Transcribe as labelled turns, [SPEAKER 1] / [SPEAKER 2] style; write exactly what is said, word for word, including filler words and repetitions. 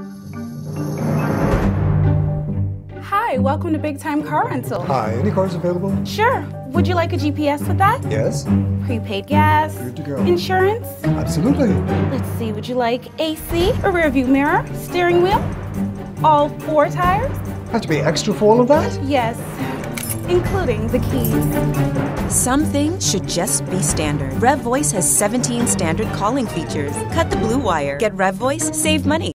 [SPEAKER 1] Hi, welcome to Big Time Car Rental.
[SPEAKER 2] Hi, any cars available?
[SPEAKER 1] Sure. Would you like a G P S with that?
[SPEAKER 2] Yes.
[SPEAKER 1] Prepaid gas?
[SPEAKER 2] Good to go.
[SPEAKER 1] Insurance?
[SPEAKER 2] Absolutely.
[SPEAKER 1] Let's see, would you like A C, a rear view mirror, steering wheel? All four tires?
[SPEAKER 2] Have to be extra for all of that?
[SPEAKER 1] Yes, including the keys.
[SPEAKER 3] Some things should just be standard. REVOICE has seventeen standard calling features. Cut the blue wire. Get REVOICE, save money.